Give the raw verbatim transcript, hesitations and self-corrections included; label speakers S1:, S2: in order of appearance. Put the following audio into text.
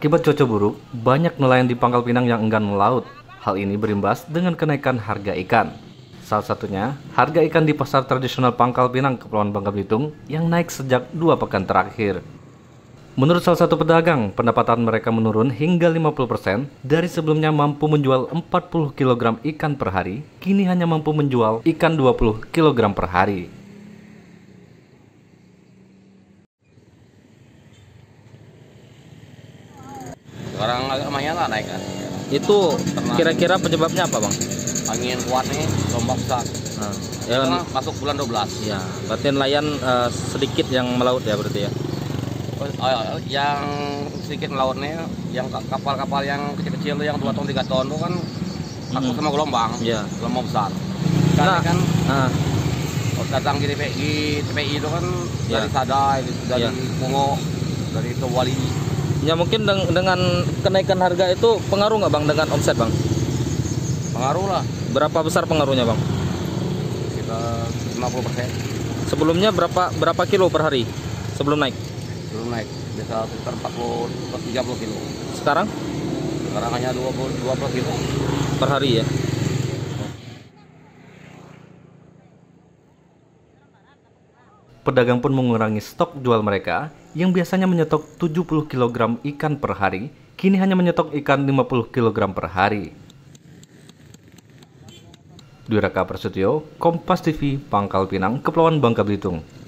S1: Akibat cuaca buruk, banyak nelayan di Pangkal Pinang yang enggan melaut. Hal ini berimbas dengan kenaikan harga ikan. Salah satunya, harga ikan di pasar tradisional Pangkal Pinang, Kepulauan Bangka Belitung yang naik sejak dua pekan terakhir. Menurut salah satu pedagang, pendapatan mereka menurun hingga lima puluh persen. Dari sebelumnya mampu menjual empat puluh kilogram ikan per hari, kini hanya mampu menjual ikan dua puluh kilogram per hari.
S2: Sekarang agak lumayan lah naik kan.
S3: Itu kira-kira penyebabnya apa, Bang?
S2: Angin kuat nih, gelombang besar.
S3: Nah,
S2: Ya,
S3: ya,
S2: masuk bulan dua belas.
S3: ya, berarti nelayan eh, sedikit yang melaut ya berarti ya.
S2: Oh, yang sedikit melautnya, yang kapal-kapal yang kecil-kecil tuh yang dua ton tiga ton tuh kan takut
S3: Hmm.
S2: sama gelombang.
S3: Iya.
S2: Gelombang besar. Kan
S3: Nah,
S2: kan
S3: nah,
S2: kalau datang di T P I, T P I itu kan
S3: Iya.
S2: dari Sadai, dari
S3: Iya.
S2: Pungo, dari Tewali.
S3: ya mungkin deng- dengan kenaikan harga itu pengaruh nggak, Bang, dengan omset, Bang?
S2: Pengaruh lah,
S3: Berapa besar pengaruhnya, Bang?
S2: sekitar lima puluh persen
S3: Sebelumnya berapa berapa kilo per hari sebelum naik?
S2: belum naik. Biasa sekitar empat puluh tiga puluh kilo.
S3: Sekarang
S2: Sekarang hanya dua puluh dua puluh kilo.
S3: per hari ya.
S1: Pedagang pun mengurangi stok jual mereka yang biasanya menyetok tujuh puluh kilogram ikan per hari, kini hanya menyetok ikan lima puluh kilogram per hari. Dwi Raka Prasetyo, Kompas T V, Pangkal Pinang, Kepulauan Bangka Belitung.